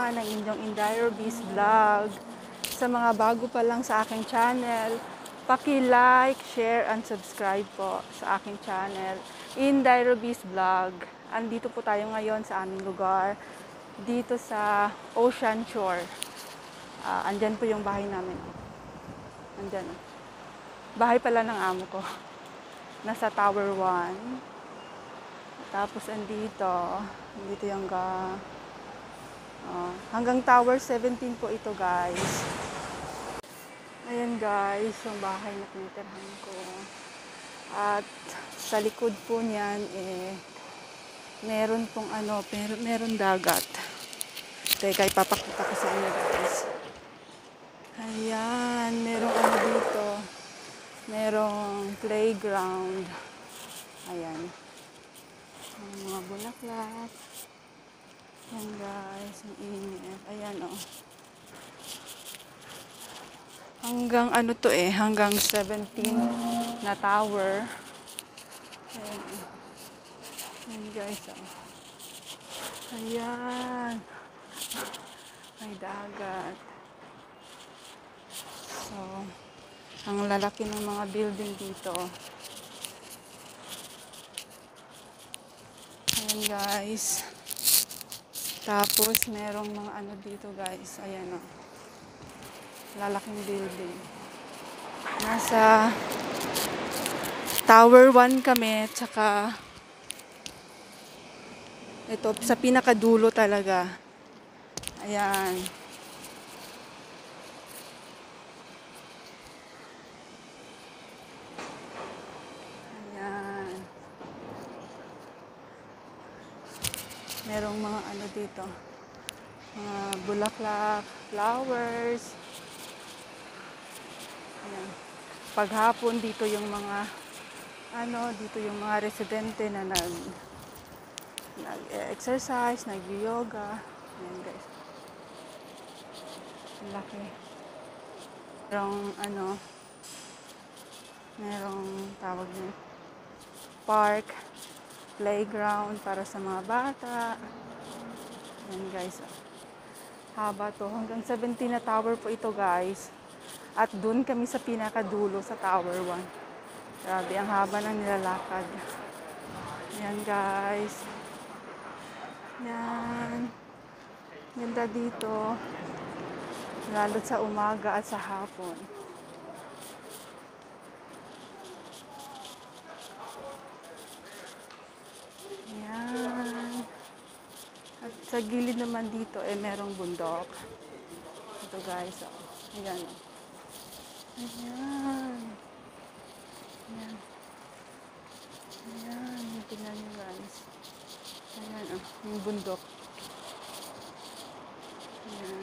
naman ang inyong Indirobis Vlog. Sa mga bago pa lang sa aking channel, paki-like, share, and subscribe po sa aking channel, Indirobis Vlog. Andito po tayo ngayon sa aming lugar, dito sa Ocean Shore. Andyan po yung bahay namin. Andyan. Bahay pala ng amo ko. Nasa Tower 1. Tapos andito yung hanggang Tower 17 po ito, guys. Ayan, guys, yung bahay na tinitirhan ko. At sa likod po niyan, meron pong meron dagat. Teka, ipapakita ko sa inyo, guys. Ayan, merong dito. Merong playground. Ayan. Mga bulaklak. Ayan, guys, ang init. Ayan, hanggang hanggang 17 na tower. Ayan, ayan, guys, ayan. May dagat. So, ang lalaki ng mga building dito. Ayan, guys. Tapos, merong mga dito, guys. Ayan, lalaking building. Nasa Tower 1 kami, tsaka ito, sa pinakadulo talaga. Ayan. Ayan. Merong mga dito. Mga bulaklak, flowers. Ayan. Paghapon dito yung mga dito yung mga residente na nag-exercise, nag-yoga. Ayan, guys. Ang laki. Merong tawag niyo, park, playground para sa mga bata. Ayan, guys. Haba to. Hanggang 17 na tower po ito, guys. At dun kami sa pinakadulo sa Tower 1. Grabe, ang haba ng nilalakad. Ayan, guys. Ayan. Ganda dito. Lalo't sa umaga at sa hapon. Ayan. At sa gilid naman dito, merong bundok. Ito, guys. Ayan. Ayan. Ayan. Ayan. Tingnan nyo, guys. Ayan, yung bundok. Ayan.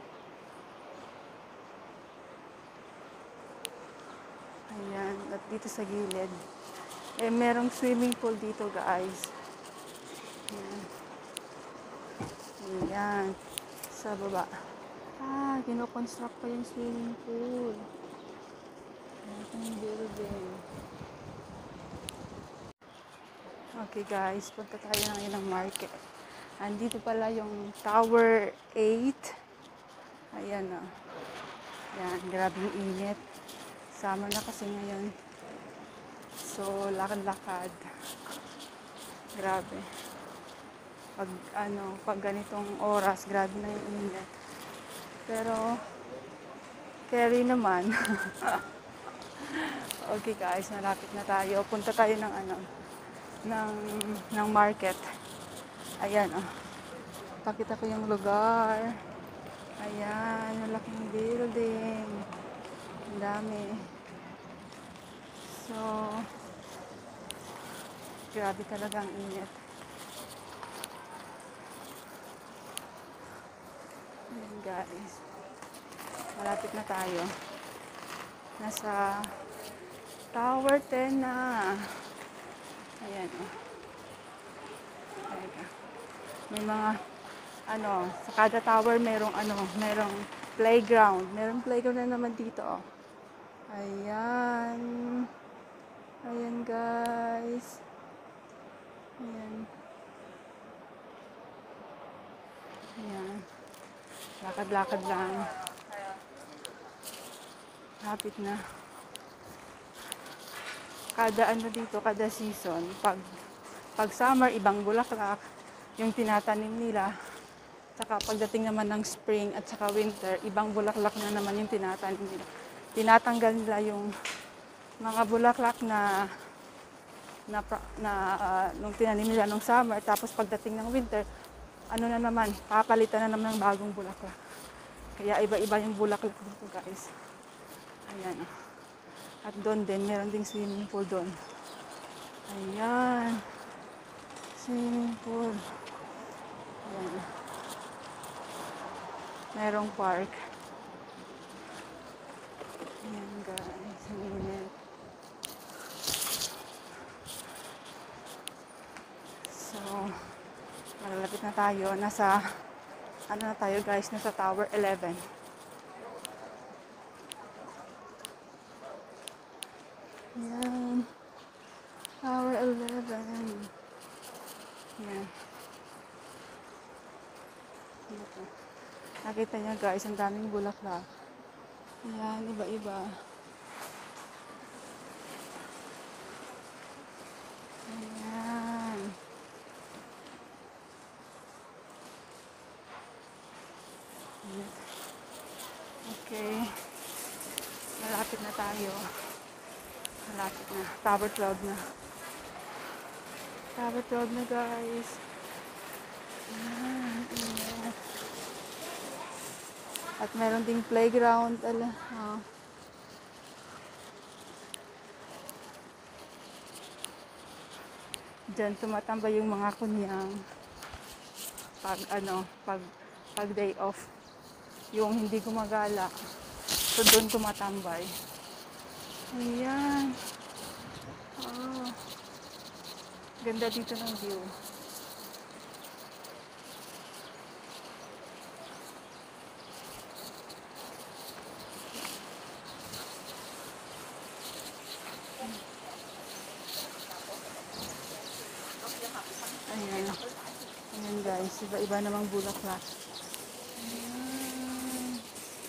Ayan. At dito sa gilid, merong swimming pool dito, guys. Ayan. Ayan. Sa baba. Kino-construct pa yung swimming pool. Ayan, building. Okay, guys, punta tayo ngayon ng market. Andito pala yung Tower 8. Ayan, Ayan, grabe yung init. Summer na kasi ngayon. So, lakad-lakad. Grabe. Pag ganitong oras, grabe na yung init. Pero, carry naman. Okay, guys, malapit na tayo. Punta tayo ng market. Ayan, pakita ko yung lugar. Ayan, malaking building. Ang dami. So, grabe talaga ang init. Ayan, guys. Malapit na tayo. Nasa Tower 10 na. Ayan, Ayan. May mga, sa kada tower merong playground. Merong playground na naman dito, Ayan. Ayan, guys. Ayan. Ayan. Lakad-lakad lang. Hapit na. Kada ano dito, kada season, pag summer, ibang bulaklak yung tinatanim nila. Saka pagdating naman ng spring at saka winter, ibang bulaklak na naman yung tinatanim nila. Tinatanggal nila yung mga bulaklak nung tinanim nila nung summer, tapos pagdating ng winter, ano na naman, papalitan na naman ng bagong bulaklak. Kaya iba-iba yung bulaklak dito, guys. Ayan. At doon din, meron ding swimming pool doon. Ayan. Swimming pool. Ayan. Merong park. Ayan, guys. Ang init. So, malalapit na tayo. Ano na tayo, guys? Nasa Tower 11. Ayan. Tower 11. Ayan. Dito. Nakita niya, guys, ang daming bulaklak. Ayan, iba-iba. Ayan. Okay. Malapit na tayo. Malapit na. Tower 12 na. Tower 12 na, guys. Ayan. Ayan. At meron ding playground. Diyan tumatambay yung mga kunyang pag day off. Yung hindi gumagala. So doon tumatambay. Ayan. Oh. Ganda dito ng view. Ayan. Ayan, guys. Iba-iba namang bulaklak. Ayan.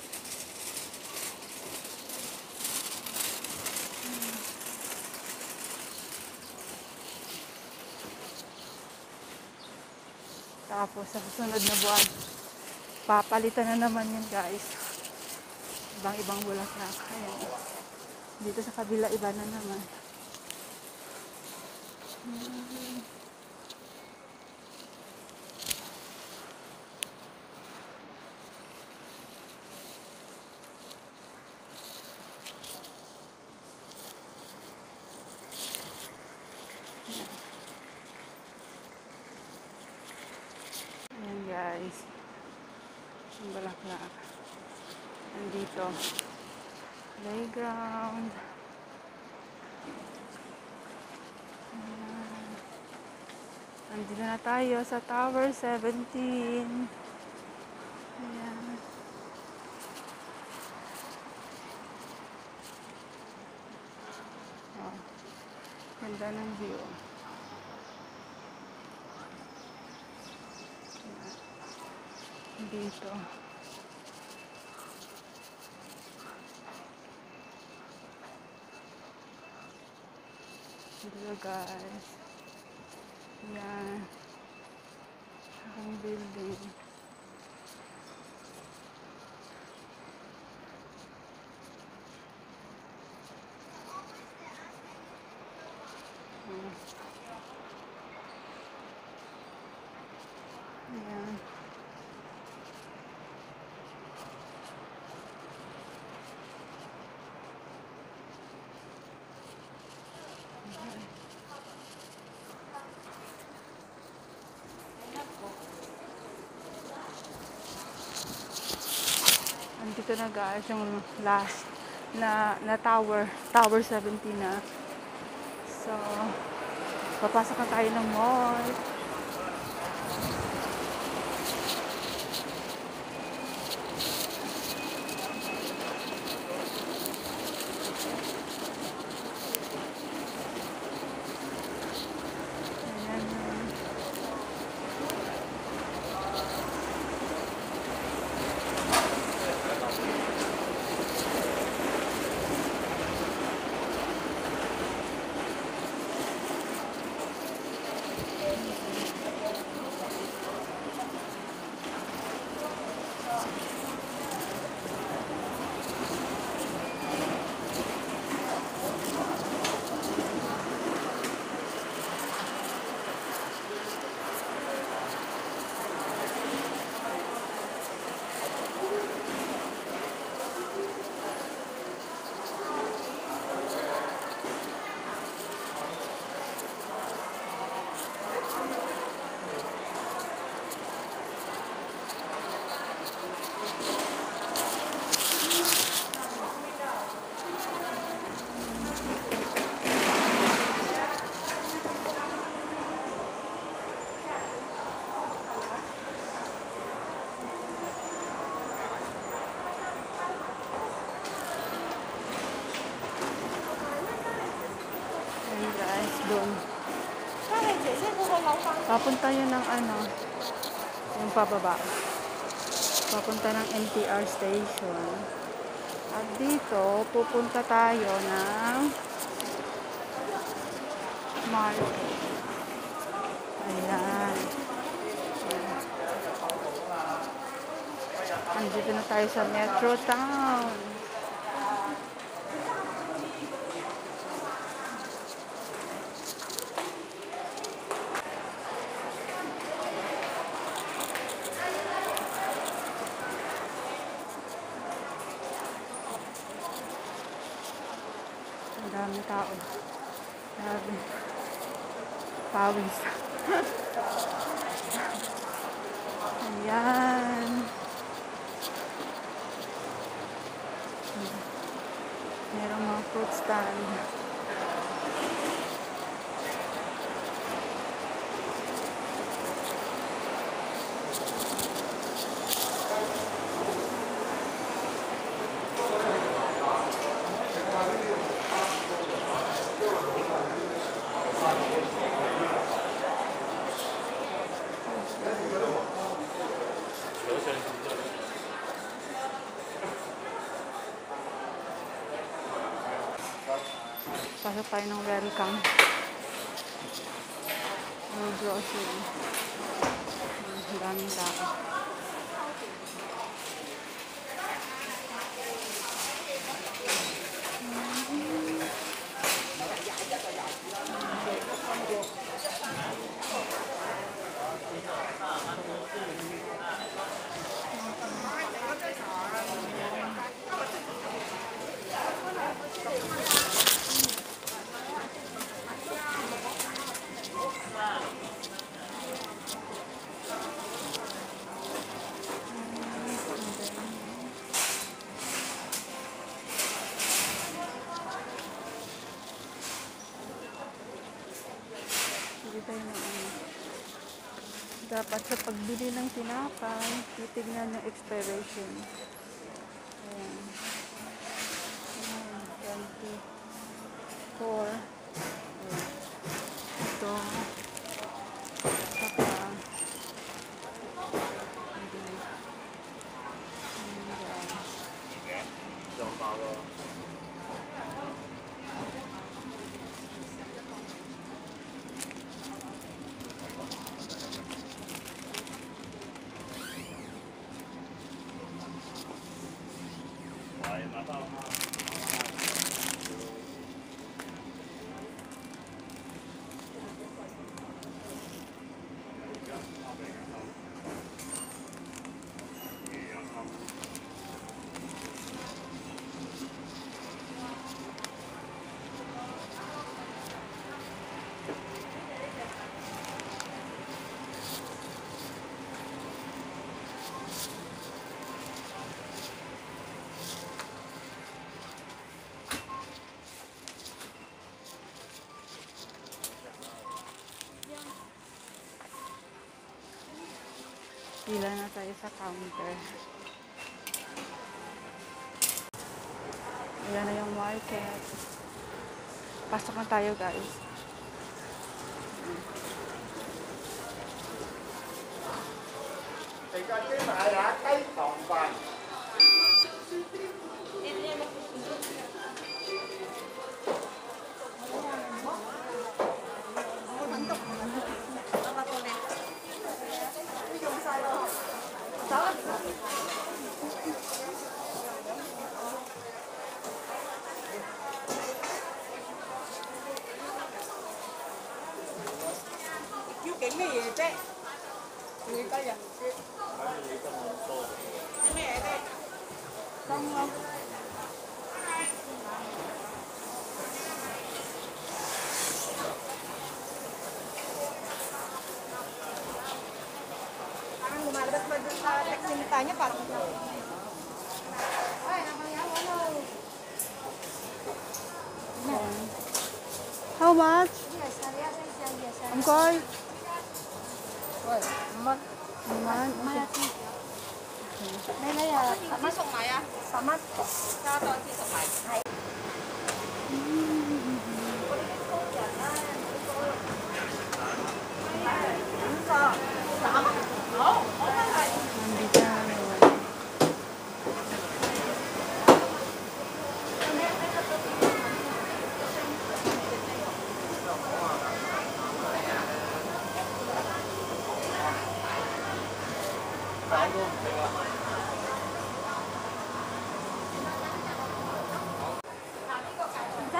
Tapos sa susunod na buwan, papalitan na naman yun, guys. Ibang-ibang bulaklak. Ayan. Dito sa kabila, iba na naman. Ayan, guys. Yung bulaklak. Nandito. Playground. Ayan. Nandito na tayo sa Tower 17. Ayan. Oh. Ganda ng view. Ayan. Dito. Dito, guys. Ayan. Ang building. Ayan. Andito na, guys, yung last na Tower 17 na. So, papasok na tayo ng mall. Ayan. guys, doon. Papunta yun ng ano, yung pababa. Papunta ng MTR station. At dito, pupunta tayo ng market. Ayan. Andito na tayo sa Metro Town. Ang daming tao. Grabe. Pawis. Ayan. Merong mga fruit stand. Pasok tayo ng welcome. Grocery. Ang daming tao. Hindi tayo na dapat sa pagbili ng tinapay, titignan yung expiration. Ayan. Ayan, 24. Ayan. Ito. Saka. Pila na tayo sa counter. Ayan na yung market. Pasok na tayo, guys. Cái gì vậy thế? Người ta dành cái mẹ đây. Không không. Parang lumalabas ba dun sa teksinita niya parang ay, namangyari ano? How much? Angkol? Rồi, mất. Naman. Đây đây là mắt sọc máy à? Sao mắt? Sao tôi chỉ sọc máy?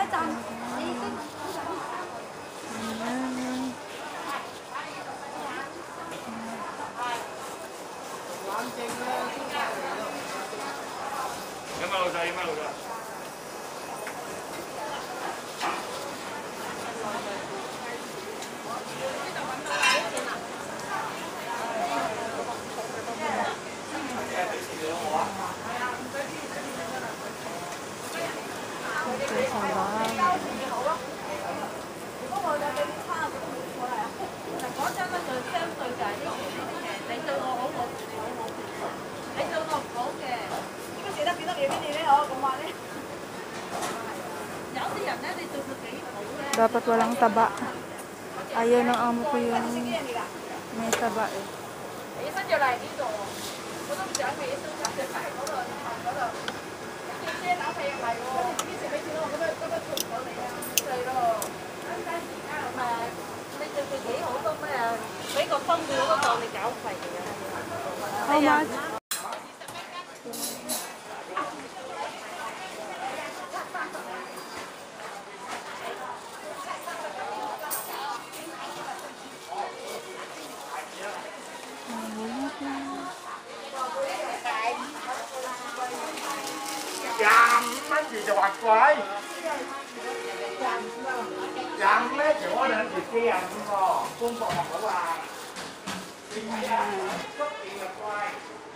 Ayan. Ito sa bag. 如果我有俾啲差，我都冇過嚟啊。嗱，講真咧，就相對就係呢啲嘅，你對我好，我對你好冇權；你對我唔好嘅，點解捨得幾多嘢俾你咧？我咁話咧，有啲人咧，你對佢幾好咧。 Dapat walang taba. Ayaw ng amo ko yung may taba eh. 起身就嚟呢度，我都唔想起身就嚟嗰度嗰度。啲遮打被又係喎，啲食俾錢咯，咁樣做唔到你啊，對咯。係啊，你對佢幾好都咩啊？俾個分佢都當你搞廢嘅。 How much? Mấy gì就話貴，人咧就可能自己人喎，工作學好啊，點解啊？出邊就貴。